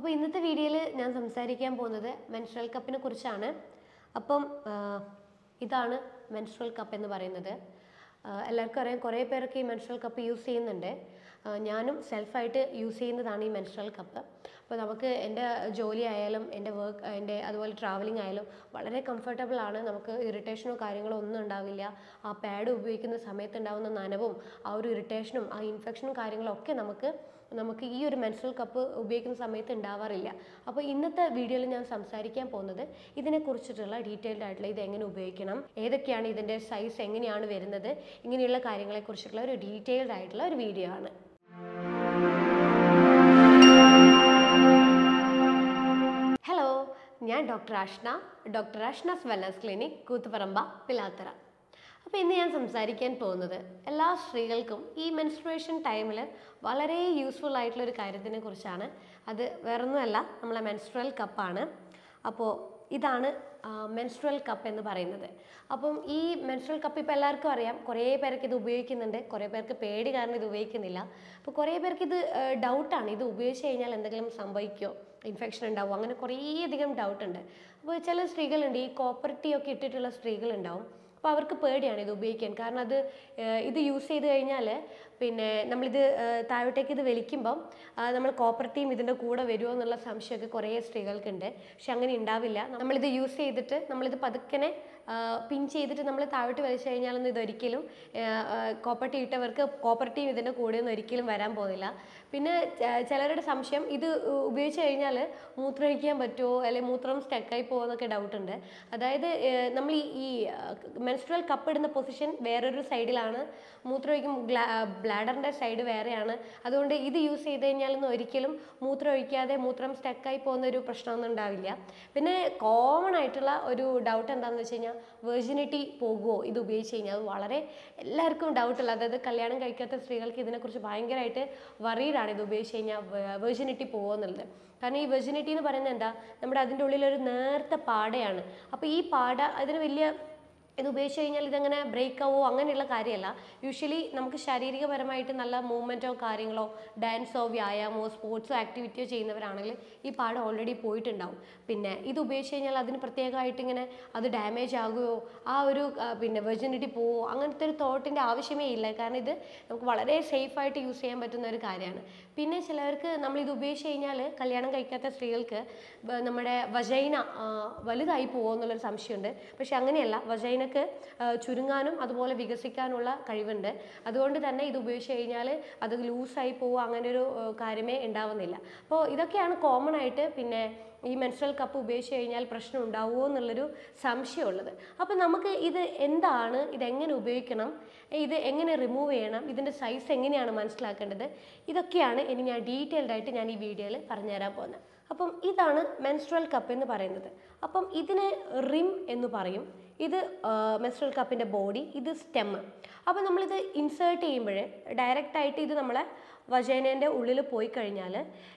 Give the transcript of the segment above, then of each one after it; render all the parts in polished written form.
അപ്പോൾ ഇന്നത്തെ വീഡിയോയിൽ ഞാൻ സംസാരിക്കാൻ പോകുന്നത് മെൻസ്ട്രൽ കപ്പിനെ കുറിച്ചാണ്. അപ്പം ഇതാണ് മെൻസ്ട്രൽ കപ്പ് എന്ന് പറയുന്നത്. എല്ലാവർക്കും അറിയാം, കുറേ പേരൊക്കെ ഈ മെൻസ്ട്രൽ കപ്പ് യൂസ് ചെയ്യുന്നുണ്ട്. ഞാനും സെൽഫായിട്ട് യൂസ് ചെയ്യുന്നതാണ് ഈ മെൻസ്ട്രൽ കപ്പ്. അപ്പോൾ നമുക്ക് എൻ്റെ ജോലി ആയാലും എൻ്റെ അതുപോലെ ട്രാവലിംഗ് ആയാലും വളരെ കംഫർട്ടബിൾ ആണ്. നമുക്ക് ഇറിറ്റേഷനോ കാര്യങ്ങളോ ഒന്നും ഉണ്ടാവില്ല. ആ പാഡ് ഉപയോഗിക്കുന്ന സമയത്ത് ഉണ്ടാകുന്ന നനവും ആ ഒരു ഇറിറ്റേഷനും ആ ഇൻഫെക്ഷനും കാര്യങ്ങളും ഒക്കെ നമുക്ക് ഈ ഒരു മെൻസ്ട്രൽ കപ്പ് ഉപയോഗിക്കുന്ന സമയത്ത് ഉണ്ടാവാറില്ല. അപ്പോൾ ഇന്നത്തെ വീഡിയോയിൽ ഞാൻ സംസാരിക്കാൻ പോകുന്നത് ഇതിനെക്കുറിച്ചിട്ടുള്ള ഡീറ്റെയിൽഡ് ആയിട്ടുള്ള ഇത് എങ്ങനെ ഉപയോഗിക്കണം, ഏതൊക്കെയാണ് ഇതിൻ്റെ സൈസ്, എങ്ങനെയാണ് വരുന്നത്, ഇങ്ങനെയുള്ള കാര്യങ്ങളെക്കുറിച്ചിട്ടുള്ള ഒരു ഡീറ്റെയിൽഡ് ആയിട്ടുള്ള ഒരു വീഡിയോ ആണ്. ഹലോ, ഞാൻ doctor Ashnas wellness clinic, Koothuparamba, Pilathara. അപ്പോൾ ഇന്ന് ഞാൻ സംസാരിക്കാൻ പോകുന്നത് എല്ലാ സ്ത്രീകൾക്കും ഈ മെൻസ്ട്രുവേഷൻ ടൈമിൽ വളരെ യൂസ്ഫുൾ ആയിട്ടുള്ളൊരു കാര്യത്തിനെ കുറിച്ചാണ്. അത് വേറൊന്നുമല്ല, നമ്മളെ മെൻസ്ട്രൽ കപ്പാണ്. അപ്പോൾ ഇതാണ് മെൻസ്ട്രൽ കപ്പ് എന്ന് പറയുന്നത്. അപ്പം ഈ മെൻസ്ട്രൽ കപ്പ് ഇപ്പോൾ എല്ലാവർക്കും അറിയാം. കുറേ പേർക്ക് ഇത് ഉപയോഗിക്കുന്നുണ്ട്, കുറേ പേർക്ക് പേടി കാരണം ഇത് ഉപയോഗിക്കുന്നില്ല. അപ്പോൾ കുറേ പേർക്ക് ഇത് ഡൗട്ടാണ്, ഇത് ഉപയോഗിച്ച് കഴിഞ്ഞാൽ എന്തെങ്കിലും സംഭവിക്കുമോ, ഇൻഫെക്ഷൻ ഉണ്ടാവും, അങ്ങനെ കുറേയധികം ഡൗട്ടുണ്ട്. അപ്പോൾ ചില സ്ത്രീകളുണ്ട്, ഈ കോപ്പർ ടീ ഒക്കെ ഇട്ടിട്ടുള്ള സ്ത്രീകളുണ്ടാവും. അപ്പോൾ അവർക്ക് പേടിയാണ് ഇത് ഉപയോഗിക്കാൻ. കാരണം ഇത് യൂസ് ചെയ്ത് കഴിഞ്ഞാൽ പിന്നെ നമ്മളിത് താഴോട്ടേക്ക് ഇത് വലിക്കുമ്പം നമ്മൾ കോപ്പർ ടീം ഇതിൻ്റെ കൂടെ വരുമോ എന്നുള്ള സംശയമൊക്കെ കുറേ സ്ത്രീകൾക്കുണ്ട്. പക്ഷെ അങ്ങനെ ഉണ്ടാവില്ല. നമ്മളിത് യൂസ് ചെയ്തിട്ട് നമ്മളിത് പതുക്കനെ പിൻ ചെയ്തിട്ട് നമ്മൾ താഴോട്ട് വലിച്ചു കഴിഞ്ഞാലൊന്നും ഇതൊരിക്കലും കോപ്പർ ടീ ഇട്ടവർക്ക് കോപ്പർ ടീം ഇതിൻ്റെ കൂടെ ഒന്നും ഒരിക്കലും വരാൻ പോകുന്നില്ല. പിന്നെ ചിലരുടെ സംശയം, ഇത് ഉപയോഗിച്ച് കഴിഞ്ഞാൽ മൂത്രമൊഴിക്കാൻ പറ്റുമോ, അല്ലെങ്കിൽ മൂത്രം സ്റ്റക്കായി പോകുമെന്നൊക്കെ ഡൗട്ടുണ്ട്. അതായത് നമ്മൾ ഈ മെൻസ്ട്രുവൽ കപ്പ് ഇടുന്ന പൊസിഷൻ വേറൊരു സൈഡിലാണ്, മൂത്രമൊഴിക്കും ബ്ലാഡറിൻ്റെ സൈഡ് വേറെയാണ്. അതുകൊണ്ട് ഇത് യൂസ് ചെയ്ത് കഴിഞ്ഞാലൊന്നും ഒരിക്കലും മൂത്രം ഒഴിക്കാതെ മൂത്രം സ്റ്റക്കായി പോകുന്ന ഒരു പ്രശ്നമൊന്നും ഉണ്ടാവില്ല. പിന്നെ കോമൺ ആയിട്ടുള്ള ഒരു ഡൗട്ട് എന്താണെന്ന് വെച്ച് കഴിഞ്ഞാൽ, വെർജിനിറ്റി പോകുമോ ഇത് ഉപയോഗിച്ച് കഴിഞ്ഞാൽ. അത് വളരെ എല്ലാവർക്കും ഡൗട്ടുള്ള, അതായത് കല്യാണം കഴിക്കാത്ത സ്ത്രീകൾക്ക് ഇതിനെക്കുറിച്ച് ഭയങ്കരമായിട്ട് വറീഡാണ് ഇത് ഉപയോഗിച്ച് കഴിഞ്ഞാൽ വെർജിനിറ്റി പോകുമോ എന്നുള്ളത്. കാരണം ഈ വെർജിനിറ്റി എന്ന് പറയുന്നത് എന്താ, നമ്മുടെ അതിൻ്റെ ഉള്ളിലൊരു നേർത്ത പാടയാണ്. അപ്പോൾ ഈ പാട അതിന് വലിയ ഇത് ഉപയോഗിച്ച് കഴിഞ്ഞാൽ ഇതങ്ങനെ ബ്രേക്ക് ആവോ അങ്ങനെയുള്ള കാര്യമല്ല. യൂഷ്വലി നമുക്ക് ശാരീരികപരമായിട്ട് നല്ല മൂവ്മെൻറ്റോ കാര്യങ്ങളോ ഡാൻസോ വ്യായാമമോ സ്പോർട്സോ ആക്ടിവിറ്റിയോ ചെയ്യുന്നവരാണെങ്കിൽ ഈ പാട് ഓൾറെഡി പോയിട്ടുണ്ടാവും. പിന്നെ ഇത് ഉപയോഗിച്ച് കഴിഞ്ഞാൽ അതിന് പ്രത്യേകമായിട്ട് ഇങ്ങനെ അത് ഡാമേജ് ആകുമോ, ആ ഒരു പിന്നെ വെർജിനിറ്റി പോവോ, അങ്ങനത്തെ ഒരു തോട്ടിൻ്റെ ആവശ്യമേ ഇല്ല. കാരണം ഇത് നമുക്ക് വളരെ സേഫായിട്ട് യൂസ് ചെയ്യാൻ പറ്റുന്ന ഒരു കാര്യമാണ്. പിന്നെ ചിലവർക്ക് നമ്മളിത് ഉപയോഗിച്ച് കഴിഞ്ഞാൽ, കല്യാണം കഴിക്കാത്ത സ്ത്രീകൾക്ക് നമ്മുടെ വജൈന വലുതായി പോകുമോ എന്നുള്ളൊരു സംശയമുണ്ട്. പക്ഷെ അങ്ങനെയല്ല, വജൈന ചുരുങ്ങാനും അതുപോലെ വികസിക്കാനുള്ള കഴിവുണ്ട്. അതുകൊണ്ട് തന്നെ ഇത് ഉപയോഗിച്ച് കഴിഞ്ഞാൽ അത് ലൂസായി പോവുക അങ്ങനെ ഒരു കാര്യമേ ഉണ്ടാവുന്നില്ല. അപ്പോൾ ഇതൊക്കെയാണ് കോമൺ ആയിട്ട് പിന്നെ ഈ മെൻസ്ട്രൽ കപ്പ് ഉപയോഗിച്ച് കഴിഞ്ഞാൽ പ്രശ്നം ഉണ്ടാവുമോ എന്നുള്ളൊരു സംശയമുള്ളത്. അപ്പോൾ നമുക്ക് ഇത് എന്താണ്, ഇതെങ്ങനെ ഉപയോഗിക്കണം, ഇത് എങ്ങനെ റിമൂവ് ചെയ്യണം, ഇതിൻ്റെ സൈസ് എങ്ങനെയാണ് മനസ്സിലാക്കേണ്ടത്, ഇതൊക്കെയാണ് ഇനി ഞാൻ ഡീറ്റെയിൽഡ് ആയിട്ട് ഞാൻ ഈ വീഡിയോയിൽ പറഞ്ഞുതരാൻ പോകുന്നത്. അപ്പം ഇതാണ് മെൻസ്ട്രൽ കപ്പ് എന്ന് പറയുന്നത്. അപ്പം ഇതിന് റിം എന്ന് പറയും. ഇത് മെൻസ്ട്രൽ കപ്പിൻ്റെ ബോഡി, ഇത് സ്റ്റെമ്മ്. അപ്പോൾ നമ്മളിത് ഇൻസേർട്ട് ചെയ്യുമ്പോൾ ഡയറക്റ്റായിട്ട് ഇത് നമ്മളെ വജൈനേൻ്റെ ഉള്ളിൽ പോയി കഴിഞ്ഞാൽ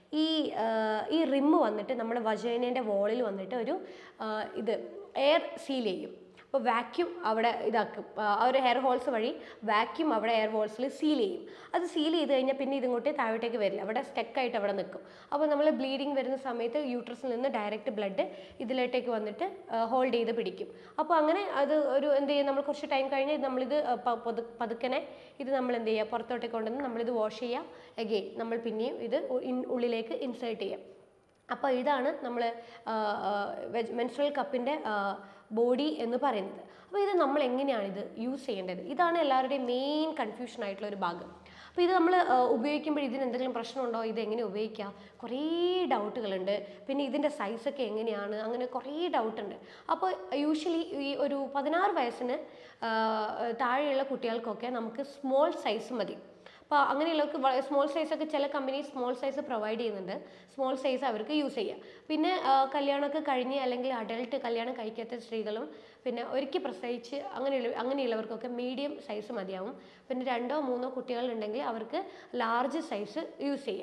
ഈ റിമ്മ് വന്നിട്ട് നമ്മുടെ വജൈനേൻ്റെ വോളിൽ വന്നിട്ട് ഒരു ഇത് എയർ സീൽ ചെയ്യും. അപ്പോൾ വാക്യൂം അവിടെ ഇതാക്കും, ആ ഒരു എയർ ഹോൾസ് വഴി വാക്യൂം അവിടെ എയർ ഹോൾസിൽ സീൽ ചെയ്യും. അത് സീൽ ചെയ്ത് കഴിഞ്ഞാൽ പിന്നെ ഇതിങ്ങോട്ട് താഴോട്ടേക്ക് വരില്ല, അവിടെ സ്റ്റക്കായിട്ട് അവിടെ നിൽക്കും. അപ്പോൾ നമ്മൾ ബ്ലീഡിങ് വരുന്ന സമയത്ത് യൂട്രസിൽ നിന്ന് ഡയറക്റ്റ് ബ്ലഡ് ഇതിലോട്ടേക്ക് വന്നിട്ട് ഹോൾഡ് ചെയ്ത് പിടിക്കും. അപ്പോൾ അങ്ങനെ അത് ഒരു എന്ത് ചെയ്യും, നമ്മൾ കുറച്ച് ടൈം കഴിഞ്ഞ് നമ്മളിത് പതുക്കനെ ഇത് നമ്മൾ എന്ത് ചെയ്യുക, പുറത്തോട്ടേക്ക് കൊണ്ടുവന്ന് നമ്മളിത് വാഷ് ചെയ്യുക. അഗെയിൻ നമ്മൾ പിന്നെയും ഇത് ഉള്ളിലേക്ക് ഇൻസേർട്ട് ചെയ്യാം. അപ്പോൾ ഇതാണ് നമ്മൾ മെൻസ്ട്രൽ കപ്പിൻ്റെ ബോഡി എന്ന് പറയുന്നത്. അപ്പോൾ ഇത് നമ്മൾ എങ്ങനെയാണ് ഇത് യൂസ് ചെയ്യേണ്ടത്, ഇതാണ് എല്ലാവരുടെയും മെയിൻ കൺഫ്യൂഷൻ ആയിട്ടുള്ള ഒരു ഭാഗം. അപ്പോൾ ഇത് നമ്മൾ ഉപയോഗിക്കുമ്പോൾ ഇതിന് എന്തെങ്കിലും പ്രശ്നമുണ്ടോ, ഇത് എങ്ങനെ ഉപയോഗിക്കുക, കുറേ ഡൗട്ടുകളുണ്ട്. പിന്നെ ഇതിൻ്റെ സൈസൊക്കെ എങ്ങനെയാണ്, അങ്ങനെ കുറേ ഡൗട്ടുണ്ട്. അപ്പോൾ യൂഷ്വലി ഈ ഒരു 16 വയസ്സിന് താഴെയുള്ള കുട്ടികൾക്കൊക്കെ നമുക്ക് സ്മോൾ സൈസ് മതി. അപ്പോൾ അങ്ങനെയുള്ളവർക്ക് സ്മോൾ സൈസൊക്കെ ചില കമ്പനി സ്മോൾ സൈസ് പ്രൊവൈഡ് ചെയ്യുന്നുണ്ട്. സ്മോൾ സൈസ് അവർക്ക് യൂസ് ചെയ്യാം. പിന്നെ കല്യാണമൊക്കെ കഴിഞ്ഞ് അല്ലെങ്കിൽ അഡൽട്ട് കല്യാണം കഴിക്കാത്ത സ്ത്രീകളും പിന്നെ ഒരിക്കൽ പ്രസവിച്ച് അങ്ങനെയുള്ളവർക്കൊക്കെ മീഡിയം സൈസ് മതിയാവും. പിന്നെ 2 or 3 കുട്ടികളുണ്ടെങ്കിൽ അവർക്ക് ലാർജ് സൈസ് യൂസ് ചെയ്യാം.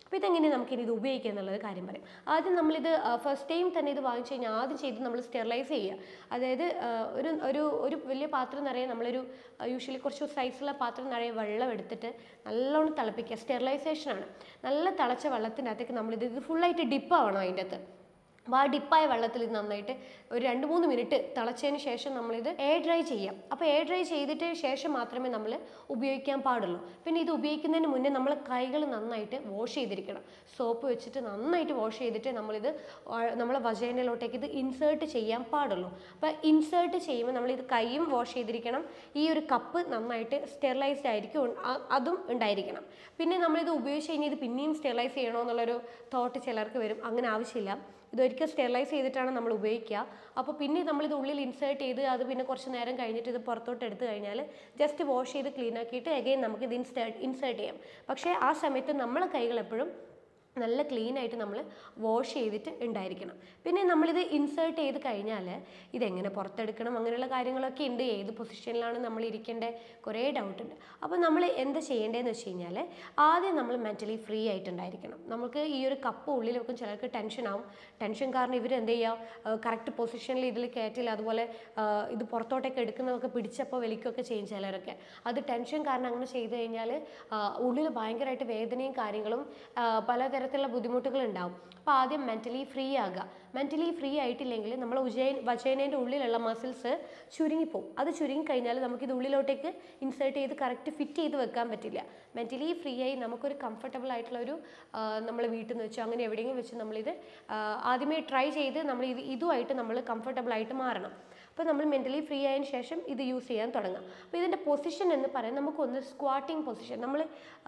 അപ്പോൾ ഇതെങ്ങനെ നമുക്കിനി ഇത് ഉപയോഗിക്കുക എന്നുള്ളത് കാര്യം പറയും. ആദ്യം നമ്മളിത് ഫസ്റ്റ് ടൈം തന്നെ ഇത് വാങ്ങിച്ചു കഴിഞ്ഞാൽ ആദ്യം ചെയ്ത് നമ്മൾ സ്റ്റെറിലൈസ് ചെയ്യുക. അതായത് ഒരു ഒരു ഒരു വലിയ പാത്രം നിറയെ നമ്മളൊരു യൂഷ്വലി കുറച്ച് സൈസുള്ള പാത്രം നിറയെ വെള്ളം എടുത്തിട്ട് നല്ലോണം തിളപ്പിക്കുക. സ്റ്റെറിലൈസേഷനാണ്. നല്ല തിളച്ച വെള്ളത്തിൻ്റെ അകത്തേക്ക് നമ്മളിത് ഫുള്ളായിട്ട് ഡിപ്പാവണം അതിൻ്റെ അകത്ത്. അപ്പോൾ ആ ഡിപ്പായ വെള്ളത്തിൽ ഇത് നന്നായിട്ട് ഒരു 2-3 മിനിറ്റ് തിളച്ചതിന് ശേഷം നമ്മളിത് എയർ ഡ്രൈ ചെയ്യാം. അപ്പോൾ എയർ ഡ്രൈ ചെയ്തിട്ട് ശേഷം മാത്രമേ നമ്മൾ ഉപയോഗിക്കാൻ പാടുള്ളൂ. പിന്നെ ഇത് ഉപയോഗിക്കുന്നതിന് മുന്നേ നമ്മൾ കൈകൾ നന്നായിട്ട് വാഷ് ചെയ്തിരിക്കണം. സോപ്പ് വെച്ചിട്ട് നന്നായിട്ട് വാഷ് ചെയ്തിട്ട് നമ്മളിത് നമ്മളെ വജൈനയിലോട്ടേക്ക് ഇത് ഇൻസേർട്ട് ചെയ്യാൻ പാടുള്ളൂ. അപ്പോൾ ഇൻസേർട്ട് ചെയ്യുമ്പോൾ നമ്മളിത് കൈയും വാഷ് ചെയ്തിരിക്കണം. ഈ ഒരു കപ്പ് നന്നായിട്ട് സ്റ്റെറിലൈസ്ഡ് ആയിരിക്കും, അതും ഉണ്ടായിരിക്കണം. പിന്നെ നമ്മളിത് ഉപയോഗിച്ച് കഴിഞ്ഞാൽ ഇത് പിന്നെയും സ്റ്റെറിലൈസ് ചെയ്യണോ എന്നുള്ളൊരു തോട്ട് ചിലർക്ക് വരും. അങ്ങനെ ആവശ്യമില്ല. ഇതൊരിക്കൽ സ്റ്റെറിലൈസ് ചെയ്തിട്ടാണ് നമ്മൾ ഉപയോഗിക്കുക. അപ്പോൾ പിന്നെ നമ്മളിത് ഉള്ളിൽ ഇൻസേർട്ട് ചെയ്ത് അത് പിന്നെ കുറച്ച് നേരം കഴിഞ്ഞിട്ട് ഇത് പുറത്തോട്ട് എടുത്തു കഴിഞ്ഞാൽ ജസ്റ്റ് വാഷ് ചെയ്ത് ക്ലീൻ ആക്കിയിട്ട് അഗൈൻ നമുക്ക് ഇത് ഇൻസേർട്ട് ചെയ്യാം. പക്ഷേ ആ സമയത്ത് നമ്മളെ കൈകൾ എപ്പോഴും നല്ല ക്ലീൻ ആയിട്ട് നമ്മൾ വാഷ് ചെയ്തിട്ട് ഉണ്ടായിരിക്കണം. പിന്നെ നമ്മളിത് ഇൻസേർട്ട് ചെയ്ത് കഴിഞ്ഞാൽ ഇതെങ്ങനെ പുറത്തെടുക്കണം അങ്ങനെയുള്ള കാര്യങ്ങളൊക്കെ ഉണ്ട്. ഏത് പൊസിഷനിലാണ് നമ്മൾ ഇരിക്കേണ്ടത്, കുറേ ഡൗട്ട് ഉണ്ട്. അപ്പോൾ നമ്മൾ എന്താ ചെയ്യേണ്ടതെന്ന് വെച്ച് കഴിഞ്ഞാൽ ആദ്യം നമ്മൾ മെൻ്റലി ഫ്രീ ആയിട്ടുണ്ടായിരിക്കണം. നമുക്ക് ഈ ഒരു കപ്പ് ഉള്ളിൽ വെക്കും ചിലർക്ക് ടെൻഷനാവും. ടെൻഷൻ കാരണം ഇവർ എന്ത് ചെയ്യുക, കറക്റ്റ് പൊസിഷനിൽ ഇതിൽ കയറ്റില്ല, അതുപോലെ ഇത് പുറത്തോട്ടൊക്കെ എടുക്കുന്നതൊക്കെ പിടിച്ചപ്പോൾ വലിക്കുകയൊക്കെ ചെയ്യും ചിലരൊക്കെ. അത് ടെൻഷൻ കാരണം അങ്ങനെ ചെയ്ത് കഴിഞ്ഞാൽ ഉള്ളിൽ ഭയങ്കരമായിട്ട് വേദനയും കാര്യങ്ങളും പലതരത്തിലുള്ള ബുദ്ധിമുട്ടുകൾ ഉണ്ടാവും. അപ്പോൾ ആദ്യം മെൻ്റലി ഫ്രീ ആകുക. മെൻ്റലി ഫ്രീ ആയിട്ടില്ലെങ്കിൽ നമ്മൾ വജൈനേൻ്റെ ഉള്ളിലുള്ള മസിൽസ് ചുരുങ്ങിപ്പോവും. അത് ചുരുങ്ങിക്കഴിഞ്ഞാൽ നമുക്കിത് ഉള്ളിലോട്ടേക്ക് ഇൻസേർട്ട് ചെയ്ത് കറക്റ്റ് ഫിറ്റ് ചെയ്ത് വെക്കാൻ പറ്റില്ല. മെൻ്റലി ഫ്രീ ആയി നമുക്കൊരു കംഫർട്ടബിൾ ആയിട്ടുള്ളൊരു നമ്മൾ വീട്ടിൽ നിന്ന് വെച്ചോ അങ്ങനെ എവിടെയെങ്കിലും വെച്ച് നമ്മളിത് ആദ്യമേ ട്രൈ ചെയ്ത് നമ്മൾ ഇതുമായിട്ട് നമ്മൾ കംഫർട്ടബിൾ ആയിട്ട് മാറണം. അപ്പോൾ നമ്മൾ മെൻ്റലി ഫ്രീ ആയതിനു ശേഷം ഇത് യൂസ് ചെയ്യാൻ തുടങ്ങാം. അപ്പോൾ ഇതിൻ്റെ പൊസിഷൻ എന്ന് പറയുന്നത് നമുക്കൊന്ന് സ്ക്വാട്ടിങ് പൊസിഷൻ, നമ്മൾ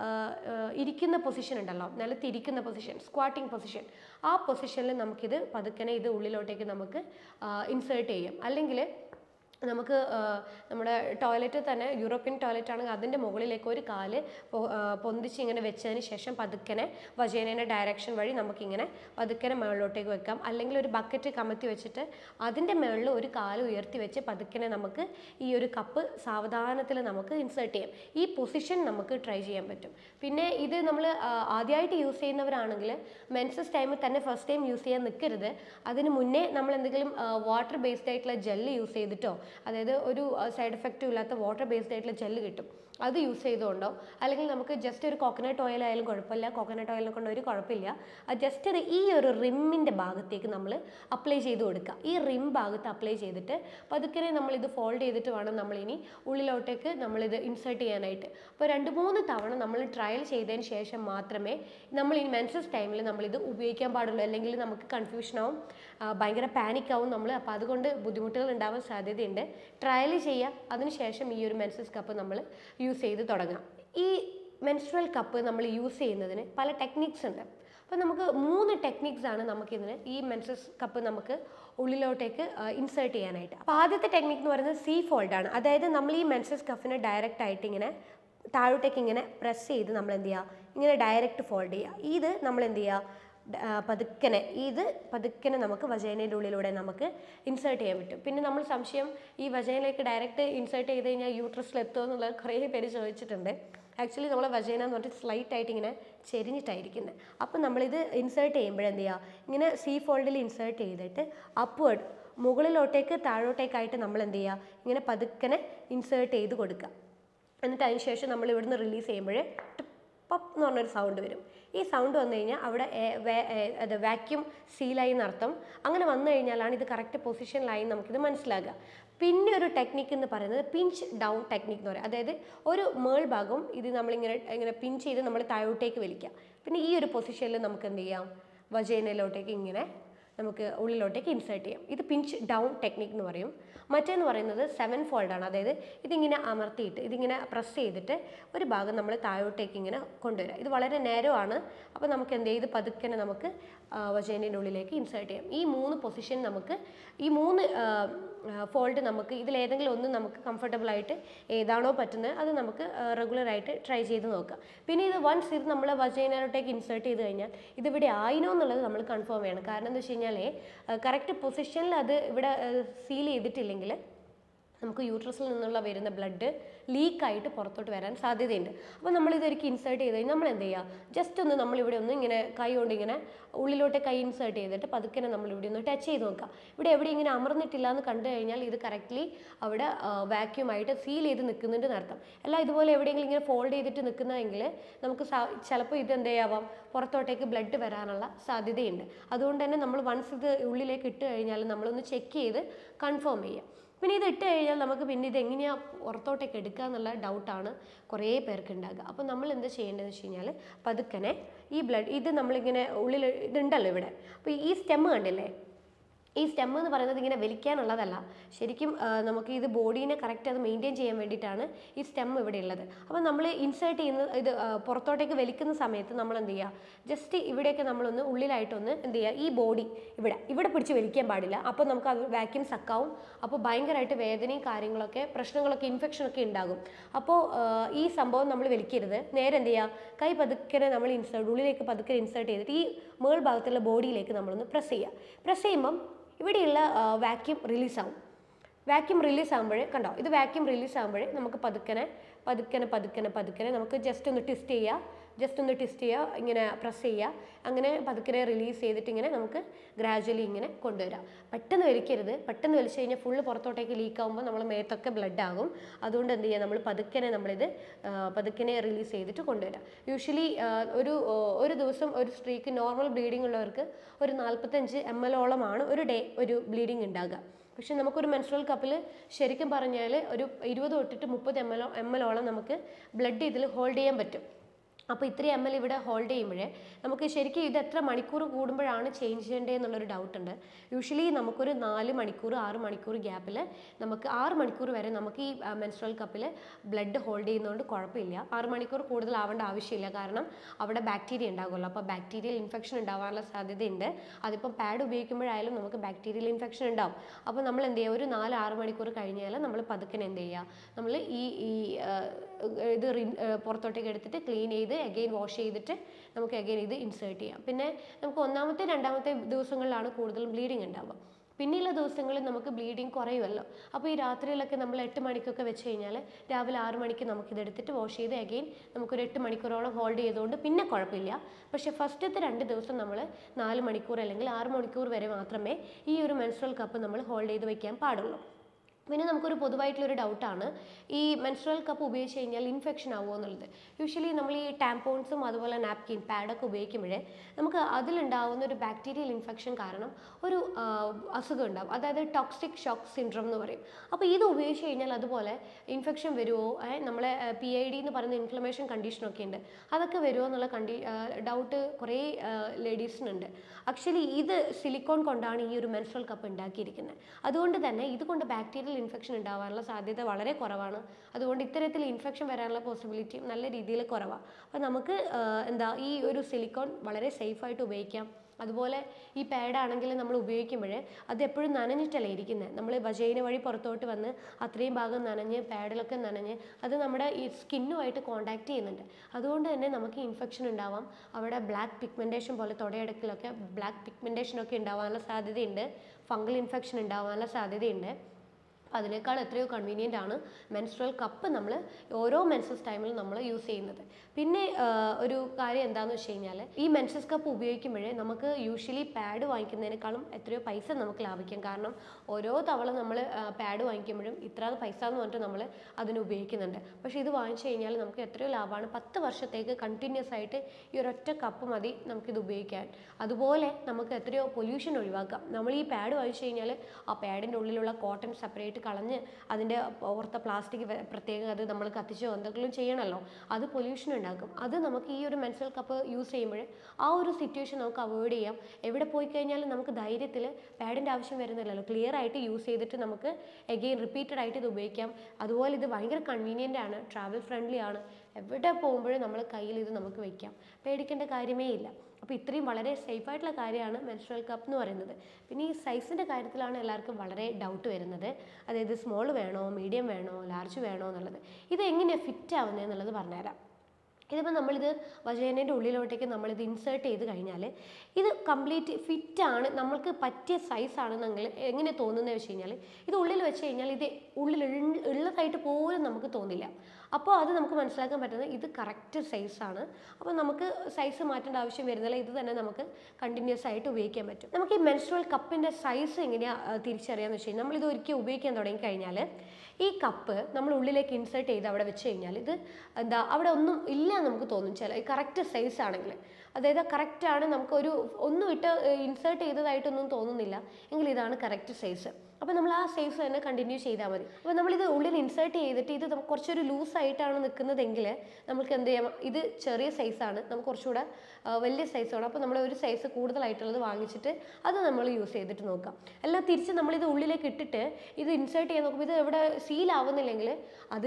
ഇരിക്കുന്ന പൊസിഷൻ ഉണ്ടല്ലോ, നിലത്തിരിക്കുന്ന പൊസിഷൻ, സ്ക്വാട്ടിങ് പൊസിഷൻ, ആ പൊസിഷനിൽ നമുക്കിത് പതുക്കനെ ഇത് ഉള്ളിലോട്ടേക്ക് നമുക്ക് ഇൻസേർട്ട് ചെയ്യാം. അല്ലെങ്കിൽ നമുക്ക് നമ്മുടെ ടോയ്ലറ്റിൽ തന്നെ യൂറോപ്യൻ ടോയ്ലറ്റ് ആണെങ്കിൽ അതിൻ്റെ മുകളിലേക്ക് ഒരു കാല് പൊന്തിച്ച് ഇങ്ങനെ വെച്ചതിന് ശേഷം പതുക്കനെ വജൈനയുടെ ഡയറക്ഷൻ വഴി നമുക്കിങ്ങനെ പതുക്കനെ മുകളിലോട്ടേക്ക് വെക്കാം. അല്ലെങ്കിൽ ഒരു ബക്കറ്റ് കമത്തി വെച്ചിട്ട് അതിൻ്റെ മുകളിൽ ഒരു കാല് ഉയർത്തി വെച്ച് പതുക്കനെ നമുക്ക് ഈ ഒരു കപ്പ് സാവധാനത്തിൽ നമുക്ക് ഇൻസേർട്ട് ചെയ്യാം. ഈ പൊസിഷൻ നമുക്ക് ട്രൈ ചെയ്യാൻ പറ്റും. പിന്നെ ഇത് നമ്മൾ ആദ്യമായിട്ട് യൂസ് ചെയ്യുന്നവരാണെങ്കിൽ മെൻസസ് ടൈമിൽ തന്നെ ഫസ്റ്റ് ടൈം യൂസ് ചെയ്യാൻ നിൽക്കരുത്. അതിന് മുന്നേ നമ്മൾ എന്തെങ്കിലും വാട്ടർ ബേസ്ഡ് ആയിട്ടുള്ള ജെല്ല് യൂസ് ചെയ്തിട്ടോ, അതായത് ഒരു സൈഡ് എഫക്റ്റും ഇല്ലാത്ത വാട്ടർ ബേസ്ഡ് ആയിട്ടുള്ള ജെല്ല് കിട്ടും, അത് യൂസ് ചെയ്തുകൊണ്ടോ, അല്ലെങ്കിൽ നമുക്ക് ജസ്റ്റ് ഒരു കോക്കനട്ട് ഓയിൽ ആയാലും കുഴപ്പമില്ല. കോക്കനട്ട് ഓയിലിനെ കൊണ്ട് ഒരു കുഴപ്പമില്ല. അത് ജസ്റ്റ് അത് ഈ ഒരു റിമ്മിൻ്റെ ഭാഗത്തേക്ക് നമ്മൾ അപ്ലൈ ചെയ്ത് കൊടുക്കുക. ഈ റിം ഭാഗത്ത് അപ്ലൈ ചെയ്തിട്ട് പതുക്കെ നമ്മളിത് ഫോൾഡ് ചെയ്തിട്ട് വേണം നമ്മളിനി ഉള്ളിലോട്ടേക്ക് നമ്മളിത് ഇൻസേർട്ട് ചെയ്യാനായിട്ട്. അപ്പോൾ 2-3 തവണ നമ്മൾ ട്രയൽ ചെയ്തതിന് ശേഷം മാത്രമേ നമ്മളിനി മെൻസസ് ടൈമിൽ നമ്മളിത് ഉപയോഗിക്കാൻ പാടുള്ളൂ. അല്ലെങ്കിൽ നമുക്ക് കൺഫ്യൂഷനാവും, ഭയങ്കര പാനിക്കാവും നമ്മൾ. അപ്പോൾ അതുകൊണ്ട് ബുദ്ധിമുട്ടുകൾ ഉണ്ടാവാൻ സാധ്യതയുണ്ട്. ട്രയൽ ചെയ്യുക. അതിനുശേഷം ഈ ഒരു മെൻസസ് കപ്പ് നമ്മൾ യൂസ് ചെയ്ത് തുടങ്ങാം. ഈ മെൻസ്ട്രൽ കപ്പ് നമ്മൾ യൂസ് ചെയ്യുന്നതിന് പല ടെക്നിക്സ് ഉണ്ട്. അപ്പോൾ നമുക്ക് 3 ടെക്നിക്സ് ആണ് നമുക്കിതിന് ഈ മെൻസസ് കപ്പ് നമുക്ക് ഉള്ളിലോട്ടേക്ക് ഇൻസേർട്ട് ചെയ്യാനായിട്ട്. അപ്പോൾ ആദ്യത്തെ ടെക്നിക്ക് എന്ന് പറയുന്നത് സി ഫോൾഡ് ആണ്. അതായത് നമ്മൾ ഈ മെൻസസ് കപ്പിനെ ഡയറക്റ്റ് ആയിട്ട് ഇങ്ങനെ താഴോട്ടേക്ക് ഇങ്ങനെ പ്രസ് ചെയ്ത് നമ്മൾ എന്ത് ചെയ്യുക, ഇങ്ങനെ ഡയറക്റ്റ് ഫോൾഡ് ചെയ്യുക. ഇത് നമ്മൾ എന്ത് ചെയ്യുക, പതുക്കനെ നമുക്ക് വജൈനയുടെ ഉള്ളിലൂടെ നമുക്ക് ഇൻസേർട്ട് ചെയ്യാൻ പറ്റും. പിന്നെ നമ്മൾ സംശയം, ഈ വജൈനയിലേക്ക് ഡയറക്റ്റ് ഇൻസേർട്ട് ചെയ്ത് കഴിഞ്ഞാൽ യൂട്രസിലെത്തുമോ എന്നുള്ളത് കുറേ പേര് ചോദിച്ചിട്ടുണ്ട്. ആക്ച്വലി നമ്മൾ വജൈന എന്ന് പറഞ്ഞിട്ട് സ്ലൈറ്റ് ആയിട്ട് ഇങ്ങനെ ചെരിഞ്ഞിട്ടായിരിക്കുന്നത്. അപ്പം നമ്മളിത് ഇൻസേർട്ട് ചെയ്യുമ്പോഴെന്ത് ചെയ്യുക, ഇങ്ങനെ സി ഫോൾഡിൽ ഇൻസേർട്ട് ചെയ്തിട്ട് അപ്വേർഡ് മുകളിലോട്ടേക്ക് താഴോട്ടേക്കായിട്ട് നമ്മൾ എന്ത് ചെയ്യുക, ഇങ്ങനെ പതുക്കനെ ഇൻസേർട്ട് ചെയ്ത് കൊടുക്കുക. എന്നിട്ട് അതിന് ശേഷം നമ്മൾ ഇവിടുന്ന് റിലീസ് ചെയ്യുമ്പോൾ പപ്പ് എന്ന് പറഞ്ഞൊരു സൗണ്ട് വരും. ഈ സൗണ്ട് വന്നു കഴിഞ്ഞാൽ അവിടെ അത് വാക്യൂം സീലായി എന്നർത്ഥം. അങ്ങനെ വന്നു കഴിഞ്ഞാലാണ് ഇത് കറക്റ്റ് പൊസിഷനിലായി നമുക്കിത് മനസ്സിലാകുക. പിന്നെ ഒരു ടെക്നിക്ക് എന്ന് പറയുന്നത് പിഞ്ച് ഡൗൺ ടെക്നിക്ക് എന്ന് പറയും. അതായത് ഒരു മേൾ ഭാഗം ഇത് നമ്മളിങ്ങനെ പിഞ്ച് ചെയ്ത് നമ്മൾ താഴോട്ടേക്ക് വലിക്കുക. പിന്നെ ഈ ഒരു പൊസിഷനിൽ നമുക്ക് എന്ത് ചെയ്യാം, വജൈനയിലോട്ടേക്ക് ഇങ്ങനെ നമുക്ക് ഉള്ളിലോട്ടേക്ക് ഇൻസേർട്ട് ചെയ്യാം. ഇത് പിഞ്ച് ഡൗൺ ടെക്നിക്ക് എന്ന് പറയും. മറ്റേന്ന് പറയുന്നത് 7 ഫോൾഡ് ആണ്. അതായത് ഇതിങ്ങനെ അമർത്തിയിട്ട് ഇതിങ്ങനെ പ്രസ് ചെയ്തിട്ട് ഒരു ഭാഗം നമ്മൾ താഴോട്ടേക്ക് ഇങ്ങനെ കൊണ്ടുവരിക. ഇത് വളരെ നേരമാണ്. അപ്പോൾ നമുക്ക് എന്ത് ചെയ്ത് പതുക്കനെ നമുക്ക് വജൈനയുടെ ഉള്ളിലേക്ക് ഇൻസേർട്ട് ചെയ്യാം. ഈ 3 പൊസിഷൻ നമുക്ക്, ഈ 3 ഫോൾഡ് നമുക്ക് ഇതിലേതെങ്കിലും ഒന്ന് നമുക്ക് കംഫർട്ടബിളായിട്ട് ഏതാണോ പറ്റുന്നത് അത് നമുക്ക് റെഗുലറായിട്ട് ട്രൈ ചെയ്ത് നോക്കാം. പിന്നെ ഇത് വൺസ് ഇത് നമ്മൾ വജൈനയിലോട്ടേക്ക് ഇൻസേർട്ട് ചെയ്ത് കഴിഞ്ഞാൽ ഇതിവിടെ ആയിനോ എന്നുള്ളത് നമ്മൾ കൺഫേം ചെയ്യണം. കാരണം എന്താ വെച്ച് കഴിഞ്ഞാൽ കറക്റ്റ് പൊസിഷനിൽ അത് ഇവിടെ സീൽ ചെയ്തിട്ടില്ലെങ്കിൽ നമുക്ക് യൂട്രസിൽ നിന്നുള്ള വരുന്ന ബ്ലഡ് ലീക്കായിട്ട് പുറത്തോട്ട് വരാൻ സാധ്യതയുണ്ട്. അപ്പോൾ നമ്മളിതൊരിക്കൽ ഇൻസേർട്ട് ചെയ്ത് കഴിഞ്ഞാൽ നമ്മൾ എന്ത് ചെയ്യുക, ജസ്റ്റ് ഒന്ന് നമ്മളിവിടെ ഒന്ന് ഇങ്ങനെ കൈ കൊണ്ട് ഇങ്ങനെ ഉള്ളിലോട്ട് കൈ ഇൻസേർട്ട് ചെയ്തിട്ട് പതുക്കെ നമ്മളിവിടെ ഒന്ന് ടച്ച് ചെയ്ത് നോക്കുക. ഇവിടെ എവിടെ ഇങ്ങനെ അമർന്നിട്ടില്ല എന്ന് കണ്ടു കഴിഞ്ഞാൽ ഇത് കറക്റ്റ്ലി അവിടെ വാക്യൂമായിട്ട് സീൽ ചെയ്ത് നിൽക്കുന്നുണ്ട് എന്നർത്ഥം. അല്ല ഇതുപോലെ എവിടെയെങ്കിലും ഇങ്ങനെ ഫോൾഡ് ചെയ്തിട്ട് നിൽക്കുന്നതെങ്കിൽ നമുക്ക് ചിലപ്പോൾ ഇത് എന്ത് ചെയ്യാവാം, പുറത്തോട്ടേക്ക് ബ്ലഡ് വരാനുള്ള സാധ്യതയുണ്ട്. അതുകൊണ്ട് തന്നെ നമ്മൾ വൺസ് ഇത് ഉള്ളിലേക്ക് ഇട്ട് കഴിഞ്ഞാൽ നമ്മളൊന്ന് ചെക്ക് ചെയ്ത് കൺഫേം ചെയ്യുക. പിന്നെ ഇത് ഇട്ട് കഴിഞ്ഞാൽ നമുക്ക് പിന്നെ ഇത് എങ്ങനെയാണ് പുറത്തോട്ടേക്ക് എടുക്കുക എന്നുള്ള ഡൗട്ടാണ് കുറേ പേർക്ക് ഉണ്ടാകുക. അപ്പോൾ നമ്മൾ എന്താ ചെയ്യേണ്ടതെന്ന് വെച്ച് കഴിഞ്ഞാൽ പതുക്കനെ ഈ ബ്ലഡ് ഇത് നമ്മളിങ്ങനെ ഉള്ളിൽ ഇതുണ്ടല്ലോ ഇവിടെ, അപ്പോൾ ഈ സ്റ്റെമ്മ് കണ്ടില്ലേ, ഈ സ്റ്റെം എന്ന് പറയുന്നത് ഇങ്ങനെ വലിക്കാനുള്ളതല്ല, ശരിക്കും നമുക്ക് ഇത് ബോഡീനെ കറക്റ്റ് അത് മെയിൻറ്റെയിൻ ചെയ്യാൻ വേണ്ടിയിട്ടാണ് ഈ സ്റ്റെം ഇവിടെ ഉള്ളത്. അപ്പോൾ നമ്മൾ ഇൻസേർട്ട് ചെയ്യുന്ന ഇത് പുറത്തോട്ടേക്ക് വലിക്കുന്ന സമയത്ത് നമ്മൾ എന്ത് ചെയ്യുക, ജസ്റ്റ് ഇവിടെയൊക്കെ നമ്മളൊന്ന് ഉള്ളിലായിട്ടൊന്ന് എന്ത് ചെയ്യുക, ഈ ബോഡി ഇവിടെ പിടിച്ച് വലിക്കാൻ പാടില്ല. അപ്പോൾ നമുക്ക് അത് വാക്യൂം സക്കാവും. അപ്പോൾ ഭയങ്കരമായിട്ട് വേദനയും കാര്യങ്ങളൊക്കെ പ്രശ്നങ്ങളൊക്കെ ഇൻഫെക്ഷനൊക്കെ ഉണ്ടാകും. അപ്പോൾ ഈ സംഭവം നമ്മൾ വലിക്കരുത്. നേരെ എന്ത് ചെയ്യുക, കൈ പതുക്കെ നമ്മൾ ഉള്ളിലേക്ക് പതുക്കെ ഇൻസേർട്ട് ചെയ്തിട്ട് ഈ മേൾ ഭാഗത്തുള്ള ബോഡിയിലേക്ക് നമ്മളൊന്ന് പ്രസ് ചെയ്യുക. പ്രസ് ചെയ്യുമ്പം ഇവിടെയുള്ള വാക്യൂം റിലീസാവും. വാക്യൂം റിലീസ് ആകുമ്പോഴേ കണ്ടോ, ഇത് വാക്യൂം റിലീസ് ആകുമ്പോഴേ നമുക്ക് പതുക്കനെ നമുക്ക് ജസ്റ്റ് ഒന്ന് ട്വിസ്റ്റ് ചെയ്യുക, ഇങ്ങനെ പ്രസ് ചെയ്യുക, അങ്ങനെ പതുക്കനെ റിലീസ് ചെയ്തിട്ട് ഇങ്ങനെ നമുക്ക് ഗ്രാജുവലി ഇങ്ങനെ കൊണ്ടുവരാം. പെട്ടെന്ന് വലിക്കരുത്. പെട്ടെന്ന് വലിച്ചു കഴിഞ്ഞാൽ ഫുള്ള് പുറത്തോട്ടേക്ക് ലീക്ക് ആകുമ്പോൾ നമ്മൾ മേത്തൊക്കെ ബ്ലഡ് ആകും. അതുകൊണ്ട് എന്ത് ചെയ്യുക, നമ്മൾ പതുക്കനെ റിലീസ് ചെയ്തിട്ട് കൊണ്ടുവരാം. യൂഷ്വലി ഒരു ദിവസം ഒരു സ്ത്രീക്ക് നോർമൽ ബ്ലീഡിംഗ് ഉള്ളവർക്ക് ഒരു 45 ml ഒരു ഡേ ഒരു ബ്ലീഡിംഗ് ഉണ്ടാകുക. പക്ഷെ നമുക്കൊരു മെൻസ്ട്രൽ കപ്പിൽ ശരിക്കും പറഞ്ഞാൽ ഒരു 20 തൊട്ടിട്ട് 30 ml നമുക്ക് ബ്ലഡ് ഇതിൽ ഹോൾഡ് ചെയ്യാൻ പറ്റും. അപ്പോൾ ഇത്രയും ml ഇവിടെ ഹോൾഡ് ചെയ്യുമ്പോഴേ നമുക്ക് ശരിക്കും ഇത് എത്ര മണിക്കൂർ കൂടുമ്പോഴാണ് ചേഞ്ച് ചെയ്യേണ്ടത് എന്നുള്ളൊരു ഡൗട്ടുണ്ട്. യൂഷ്വലി നമുക്കൊരു 4 മണിക്കൂർ 6 മണിക്കൂർ ഗ്യാപ്പിൽ നമുക്ക് 6 മണിക്കൂർ വരെ നമുക്ക് ഈ മെൻസ്ട്രൽ കപ്പിൽ ബ്ലഡ് ഹോൾഡ് ചെയ്യുന്നതുകൊണ്ട് കുഴപ്പമില്ല. 6 മണിക്കൂർ കൂടുതൽ ആവേണ്ട ആവശ്യമില്ല. കാരണം അവിടെ ബാക്ടീരിയ ഉണ്ടാകുമല്ലോ. അപ്പോൾ ബാക്ടീരിയൽ ഇൻഫെക്ഷൻ ഉണ്ടാവാനുള്ള സാധ്യതയുണ്ട്. അതിപ്പം പാഡ് ഉപയോഗിക്കുമ്പോഴായാലും നമുക്ക് ബാക്ടീരിയൽ ഇൻഫെക്ഷൻ ഉണ്ടാവും. അപ്പോൾ നമ്മൾ എന്ത് ചെയ്യുക, ഒരു 4-6 മണിക്കൂർ കഴിഞ്ഞാൽ നമ്മൾ പതുക്കനെ എന്ത് ചെയ്യുക, നമ്മൾ ഇത് പുറത്തോട്ടേക്ക് എടുത്തിട്ട് ക്ലീൻ ചെയ്ത് അഗെയിൻ വാഷ് ചെയ്തിട്ട് നമുക്ക് അഗെയിൻ ഇത് ഇൻസേർട്ട് ചെയ്യാം. പിന്നെ നമുക്ക് 1ാമത്തെ 2ാമത്തെ ദിവസങ്ങളിലാണ് കൂടുതലും ബ്ലീഡിങ് ഉണ്ടാവുക. പിന്നെയുള്ള ദിവസങ്ങളിൽ നമുക്ക് ബ്ലീഡിങ് കുറയുമല്ലോ. അപ്പോൾ ഈ രാത്രിയിലൊക്കെ നമ്മൾ 8 മണിക്കൊക്കെ വെച്ച് കഴിഞ്ഞാൽ രാവിലെ 6 മണിക്ക് നമുക്കിതെടുത്തിട്ട് വാഷ് ചെയ്ത് അഗെയിൻ നമുക്കൊരു 8 മണിക്കൂറോളം ഹോൾഡ് ചെയ്തുകൊണ്ട് പിന്നെ കുഴപ്പമില്ല. പക്ഷേ ഫസ്റ്റത്തെ 2 ദിവസം നമ്മൾ 4 മണിക്കൂർ അല്ലെങ്കിൽ 6 മണിക്കൂർ വരെ മാത്രമേ ഈ ഒരു മെൻസ്ട്രൽ കപ്പ് നമ്മൾ ഹോൾഡ് ചെയ്ത് വയ്ക്കാൻ പാടുള്ളൂ. പിന്നെ നമുക്കൊരു പൊതുവായിട്ടുള്ളൊരു ഡൗട്ടാണ്, ഈ മെൻസ്ട്രൽ കപ്പ് ഉപയോഗിച്ച് കഴിഞ്ഞാൽ ഇൻഫെക്ഷൻ ആവുമോ എന്നുള്ളത്. യൂഷ്വലി നമ്മൾ ഈ ടാമ്പോൺസും അതുപോലെ നാപ്കിൻ പാഡൊക്കെ ഉപയോഗിക്കുമ്പോഴേ നമുക്ക് അതിലുണ്ടാവുന്ന ഒരു ബാക്ടീരിയൽ ഇൻഫെക്ഷൻ കാരണം ഒരു അസുഖം ഉണ്ടാവും. അതായത് ടോക്സിക് ഷോക്ക് സിൻഡ്രോം എന്ന് പറയും. അപ്പോൾ ഇത് ഉപയോഗിച്ച് കഴിഞ്ഞാൽ അതുപോലെ ഇൻഫെക്ഷൻ വരുമോ, നമ്മളെ PID എന്ന് പറയുന്ന ഇൻഫ്ലമേഷൻ കണ്ടീഷനൊക്കെ ഉണ്ട്, അതൊക്കെ വരുമോ എന്നുള്ള ഡൗട്ട് കുറേ ലേഡീസിനുണ്ട്. ആക്ച്വലി ഇത് സിലിക്കോൺ കൊണ്ടാണ് ഈ ഒരു മെൻസ്ട്രൽ കപ്പ് ഉണ്ടാക്കിയിരിക്കുന്നത്. അതുകൊണ്ട് തന്നെ ഇതുകൊണ്ട് ബാക്ടീരിയൽ ഇൻഫെക്ഷൻ ഉണ്ടാവാനുള്ള സാധ്യത വളരെ കുറവാണ്. അതുകൊണ്ട് ഇത്തരത്തിൽ ഇൻഫെക്ഷൻ വരാനുള്ള പോസിബിലിറ്റി നല്ല രീതിയിൽ കുറവാണ്. അപ്പോൾ നമുക്ക് ഈ ഒരു സിലിക്കോൺ വളരെ സേഫായിട്ട് ഉപയോഗിക്കാം. അതുപോലെ ഈ പാഡാണെങ്കിൽ നമ്മൾ ഉപയോഗിക്കുമ്പോൾ അത് എപ്പോഴും നനഞ്ഞിട്ടല്ലേ ഇരിക്കുന്നത്. നമ്മൾ വജൈന വഴി പുറത്തോട്ട് വന്ന് അത്രയും ഭാഗം നനഞ്ഞ് പാഡിലൊക്കെ നനഞ്ഞ് അത് നമ്മുടെ ഈ സ്കിന്നുമായിട്ട് കോണ്ടാക്ട് ചെയ്യുന്നുണ്ട്. അതുകൊണ്ട് തന്നെ നമുക്ക് ഇൻഫെക്ഷൻ ഉണ്ടാവാം. അവിടെ ബ്ലാക്ക് പിഗ്മെൻറ്റേഷൻ പോലെ തുടയിടക്കിലൊക്കെ ബ്ലാക്ക് പിഗ്മെൻറ്റേഷനൊക്കെ ഉണ്ടാവാനുള്ള സാധ്യതയുണ്ട്. ഫംഗൽ ഇൻഫെക്ഷൻ ഉണ്ടാവാനുള്ള സാധ്യതയുണ്ട്. അതിനേക്കാൾ എത്രയോ കൺവീനിയൻ്റ് ആണ് മെൻസ്ട്രൽ കപ്പ് നമ്മൾ ഓരോ മെൻസസ് ടൈമിലും നമ്മൾ യൂസ് ചെയ്യുന്നത്. പിന്നെ ഒരു കാര്യം എന്താണെന്ന് വെച്ച് കഴിഞ്ഞാൽ ഈ മെൻസസ് കപ്പ് ഉപയോഗിക്കുമ്പോഴേ നമുക്ക് യൂഷ്വലി പാഡ് വാങ്ങിക്കുന്നതിനേക്കാളും എത്രയോ പൈസ നമുക്ക് ലാഭിക്കാം. കാരണം ഓരോ തവണ നമ്മൾ പാഡ് വാങ്ങിക്കുമ്പോഴും ഇത്ര പൈസ എന്ന് പറഞ്ഞിട്ട് നമ്മൾ അതിന് ഉപയോഗിക്കുന്നുണ്ട്. പക്ഷേ ഇത് വാങ്ങിച്ചു കഴിഞ്ഞാൽ നമുക്ക് എത്രയോ ലാഭമാണ്. 10 വർഷത്തേക്ക് കണ്ടിന്യൂസ് ആയിട്ട് ഈ ഒരൊറ്റ കപ്പ് മതി നമുക്കിത് ഉപയോഗിക്കാൻ. അതുപോലെ നമുക്ക് എത്രയോ പൊല്യൂഷൻ ഒഴിവാക്കാം. നമ്മൾ ഈ പാഡ് വാങ്ങിച്ചു കഴിഞ്ഞാൽ ആ പാഡിൻ്റെ ഉള്ളിലുള്ള കോട്ടൺ സെപ്പറേറ്റ് കളഞ്ഞ് അതിൻ്റെ പുറത്തെ പ്ലാസ്റ്റിക് പ്രത്യേകം അത് നമ്മൾ കത്തിച്ചോ എന്തെങ്കിലും ചെയ്യണമല്ലോ, അത് പൊല്യൂഷൻ ഉണ്ടാക്കും. അത് നമുക്ക് ഈ ഒരു മെൻസ്ട്രൽ കപ്പ് യൂസ് ചെയ്യുമ്പോൾ ആ ഒരു സിറ്റുവേഷൻ നമുക്ക് അവോയ്ഡ് ചെയ്യാം. എവിടെ പോയി കഴിഞ്ഞാലും നമുക്ക് ധൈര്യത്തിൽ പാഡിൻ്റെ ആവശ്യം വരുന്നില്ലല്ലോ, ക്ലിയർ ആയിട്ട് യൂസ് ചെയ്തിട്ട് നമുക്ക് എഗെയിൻ റിപ്പീറ്റഡ് ആയിട്ട് ഇത് ഉപയോഗിക്കാം. അതുപോലെ ഇത് ഭയങ്കര കൺവീനിയൻ്റ് ആണ്, ട്രാവൽ ഫ്രണ്ട്ലി ആണ്. എവിടെ പോകുമ്പോഴും നമ്മൾ കയ്യിൽ ഇത് നമുക്ക് വയ്ക്കാം, പേടിക്കേണ്ട കാര്യമേ ഇല്ല. അപ്പോൾ ഇത്രയും വളരെ സേഫായിട്ടുള്ള കാര്യമാണ് മെൻസ്ട്രൽ കപ്പ് എന്ന് പറയുന്നത്. പിന്നെ ഈ സൈസിൻ്റെ കാര്യത്തിലാണ് എല്ലാവർക്കും വളരെ ഡൗട്ട് വരുന്നത്. അതായത് സ്മോൾ വേണോ, മീഡിയം വേണോ, ലാർജ് വേണോ എന്നുള്ളത്. ഇത് എങ്ങനെയാണ് ഫിറ്റ് ആവുന്നത് എന്നുള്ളത് പറഞ്ഞുതരാം. ഇതിപ്പോൾ നമ്മളിത് വജൈനയുടെ ഉള്ളിലോട്ടേക്ക് നമ്മളിത് ഇൻസേർട്ട് ചെയ്ത് കഴിഞ്ഞാൽ ഇത് കംപ്ലീറ്റ് ഫിറ്റാണ്, നമ്മൾക്ക് പറ്റിയ സൈസാണ് നിങ്ങൾ എങ്ങനെ തോന്നുന്നത് വെച്ച് കഴിഞ്ഞാൽ ഇത് ഉള്ളിൽ വെച്ച് കഴിഞ്ഞാൽ ഇത് ഉള്ളിൽ ഉള്ളതായിട്ട് പോലും നമുക്ക് തോന്നില്ല. അപ്പോൾ അത് നമുക്ക് മനസ്സിലാക്കാൻ പറ്റുന്നത് ഇത് കറക്റ്റ് സൈസാണ്. അപ്പോൾ നമുക്ക് സൈസ് മാറ്റേണ്ട ആവശ്യം വരുന്നില്ല, ഇത് തന്നെ നമുക്ക് കണ്ടിന്യൂസ് ആയിട്ട് ഉപയോഗിക്കാൻ പറ്റും. നമുക്ക് ഈ മെൻസ്ട്രുവൽ കപ്പിൻ്റെ സൈസ് എങ്ങനെയാണ് തിരിച്ചറിയാമെന്ന് വെച്ച് കഴിഞ്ഞാൽ നമ്മളിത് ഒരിക്കൽ ഉപയോഗിക്കാൻ തുടങ്ങി കഴിഞ്ഞാൽ ഈ കപ്പ് നമ്മൾ ഉള്ളിലേക്ക് ഇൻസേർട്ട് ചെയ്ത് അവിടെ വെച്ച് കഴിഞ്ഞാൽ ഇത് അവിടെ ഒന്നും ഇല്ല നമുക്ക് തോന്നും. ചില കറക്റ്റ് സൈസ് ആണെങ്കിൽ, അതായത് കറക്റ്റാണ്, നമുക്കൊരു ഒന്നും ഇൻസേർട്ട് ചെയ്തതായിട്ടൊന്നും തോന്നുന്നില്ല എങ്കിൽ ഇതാണ് കറക്റ്റ് സൈസ്. അപ്പോൾ നമ്മൾ ആ സൈസ് തന്നെ കണ്ടിന്യൂ ചെയ്താൽ മതി. അപ്പോൾ നമ്മളിത് ഉള്ളിൽ ഇൻസേർട്ട് ചെയ്തിട്ട് ഇത് നമുക്ക് കുറച്ചൊരു ലൂസായിട്ടാണ് നിൽക്കുന്നതെങ്കിൽ നമുക്ക് എന്ത് ചെയ്യാം, ഇത് ചെറിയ സൈസാണ്, നമുക്ക് കുറച്ചുകൂടെ വലിയ സൈസ് വേണം. അപ്പോൾ നമ്മൾ ഒരു സൈസ് കൂടുതലായിട്ടുള്ളത് വാങ്ങിച്ചിട്ട് അത് നമ്മൾ യൂസ് ചെയ്തിട്ട് നോക്കാം. എല്ലാം തിരിച്ച് നമ്മളിത് ഉള്ളിലേക്ക് ഇട്ടിട്ട് ഇത് ഇൻസേർട്ട് ചെയ്യാൻ നോക്കുമ്പോൾ ഇത് എവിടെ സീലാവുന്നില്ലെങ്കിൽ അത്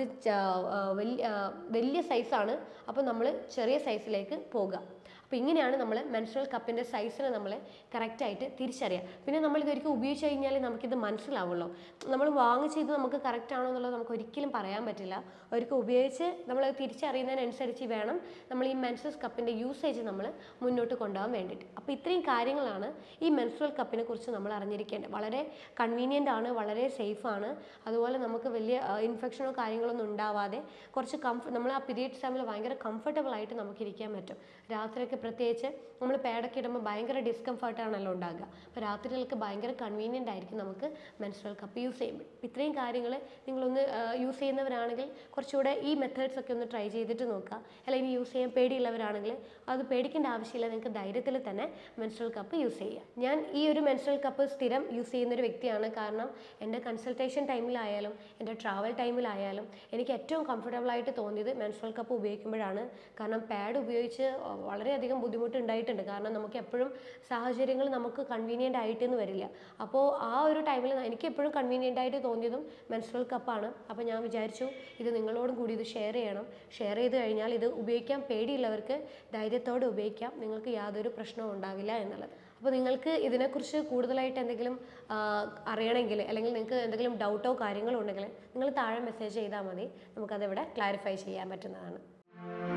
വലിയ സൈസാണ്, അപ്പോൾ നമ്മൾ ചെറിയ സൈസിലേക്ക് പോകുക. അപ്പോൾ ഇങ്ങനെയാണ് നമ്മൾ മെൻസ്ട്രുവൽ കപ്പിൻ്റെ സൈസിനെ നമ്മൾ കറക്റ്റായിട്ട് തിരിച്ചറിയാം. പിന്നെ നമ്മളിതൊരിക്കൽ ഉപയോഗിച്ച് കഴിഞ്ഞാൽ നമുക്കിത് മനസ്സിലാവുള്ളൂ. നമ്മൾ വാങ്ങിച്ച് ഇത് നമുക്ക് കറക്റ്റ് ആണോ എന്നുള്ളത് നമുക്ക് ഒരിക്കലും പറയാൻ പറ്റില്ല. ഒരിക്കൽ ഉപയോഗിച്ച് നമ്മൾ തിരിച്ചറിയുന്നതിനനുസരിച്ച് വേണം നമ്മൾ ഈ മെൻസ്ട്രുവൽ കപ്പിൻ്റെ യൂസേജ് നമ്മൾ മുന്നോട്ട് കൊണ്ടുപോകാൻ വേണ്ടിയിട്ട്. അപ്പോൾ ഇത്രയും കാര്യങ്ങളാണ് ഈ മെൻസ്ട്രുവൽ കപ്പിനെ കുറിച്ച് നമ്മൾ അറിഞ്ഞിരിക്കേണ്ടത്. വളരെ കൺവീനിയൻ്റ് ആണ്, വളരെ സേഫാണ്, അതുപോലെ നമുക്ക് വലിയ ഇൻഫെക്ഷനോ കാര്യങ്ങളൊന്നും ഉണ്ടാവാതെ കുറച്ച് നമ്മൾ ആ പീരിയഡ്സ് ടൈമിൽ ഭയങ്കര കംഫർട്ടബിൾ ആയിട്ട് നമുക്ക് ഇരിക്കാൻ പറ്റും. രാത്രിയൊക്കെ പ്രത്യേകിച്ച് നമ്മൾ പാഡൊക്കെ ഇടുമ്പോൾ ഭയങ്കര ഡിസ്കംഫർട്ടാണല്ലോ ഉണ്ടാകുക. അപ്പോൾ രാത്രികൾക്ക് ഭയങ്കര കൺവീനിയൻ്റ് ആയിരിക്കും നമുക്ക് മെൻസ്ട്രുവൽ കപ്പ് യൂസ് ചെയ്യുമ്പോൾ. ഇത്രയും കാര്യങ്ങൾ നിങ്ങളൊന്ന് യൂസ് ചെയ്യുന്നവരാണെങ്കിൽ കുറച്ചുകൂടെ ഈ മെത്തേഡ്സ് ഒക്കെ ഒന്ന് ട്രൈ ചെയ്തിട്ട് നോക്കുക. അല്ലെങ്കിൽ യൂസ് ചെയ്യാൻ പേടിയുള്ളവരാണെങ്കിൽ അത് പേടിക്കേണ്ട ആവശ്യമില്ല, നിങ്ങൾക്ക് ധൈര്യത്തിൽ തന്നെ മെൻസ്ട്രുവൽ കപ്പ് യൂസ് ചെയ്യുക. ഞാൻ ഈ ഒരു മെൻസ്ട്രുവൽ കപ്പ് സ്ഥിരം യൂസ് ചെയ്യുന്നൊരു വ്യക്തിയാണ്. കാരണം എൻ്റെ കൺസൾട്ടേഷൻ ടൈമിലായാലും എൻ്റെ ട്രാവൽ ടൈമിലായാലും എനിക്ക് ഏറ്റവും കംഫർട്ടബിളായിട്ട് തോന്നിയത് മെൻസ്ട്രുവൽ കപ്പ് ഉപയോഗിക്കുമ്പോഴാണ്. കാരണം പാഡ് ഉപയോഗിച്ച് വളരെയധികം ബുദ്ധിമുട്ട് ഉണ്ടായിട്ടുണ്ട്. കാരണം നമുക്ക് എപ്പോഴും സാഹചര്യങ്ങൾ നമുക്ക് കൺവീനിയൻ്റ് ആയിട്ടൊന്നും വരില്ല. അപ്പോൾ ആ ഒരു ടൈമിൽ എനിക്ക് എപ്പോഴും കൺവീനിയൻ്റ് ആയിട്ട് തോന്നിയതും മെൻസ്ട്രുവൽ കപ്പാണ്. അപ്പോൾ ഞാൻ വിചാരിച്ചു ഇത് നിങ്ങളോടും കൂടി ഇത് ഷെയർ ചെയ്യണം. ഷെയർ ചെയ്ത് കഴിഞ്ഞാൽ ഇത് ഉപയോഗിക്കാൻ പേടിയുള്ളവർക്ക് ധൈര്യത്തോടെ ഉപയോഗിക്കാം, നിങ്ങൾക്ക് യാതൊരു പ്രശ്നവും ഉണ്ടാവില്ല എന്നുള്ളത്. അപ്പോൾ നിങ്ങൾക്ക് ഇതിനെക്കുറിച്ച് കൂടുതലായിട്ട് എന്തെങ്കിലും അറിയണമെങ്കിൽ അല്ലെങ്കിൽ നിങ്ങൾക്ക് എന്തെങ്കിലും ഡൗട്ടോ കാര്യങ്ങളോ ഉണ്ടെങ്കിൽ നിങ്ങൾ താഴെ മെസ്സേജ് ചെയ്താൽ മതി, നമുക്കതിവിടെ ക്ലാരിഫൈ ചെയ്യാൻ പറ്റുന്നതാണ്.